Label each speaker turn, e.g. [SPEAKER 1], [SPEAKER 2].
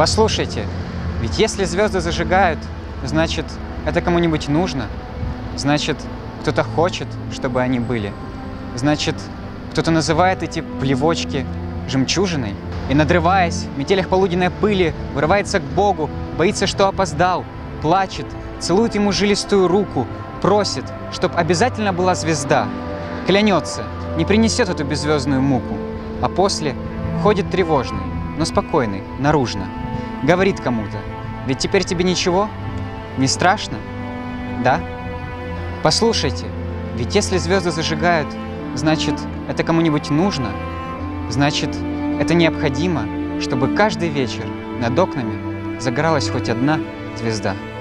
[SPEAKER 1] Послушайте, ведь если звезды зажигают, значит, это кому-нибудь нужно, значит, кто-то хочет, чтобы они были, значит, кто-то называет эти плевочки жемчужиной и, надрываясь в метелях полуденной пыли, вырывается к Богу, боится, что опоздал, плачет, целует ему жилистую руку, просит, чтоб обязательно была звезда, клянется, не принесет эту беззвездную муку, а после ходит тревожный, но спокойный, наружно, говорит кому-то: ведь теперь тебе ничего, не страшно, да? Послушайте, ведь если звезды зажигают, значит, это кому-нибудь нужно, значит, это необходимо, чтобы каждый вечер над окнами загоралась хоть одна звезда.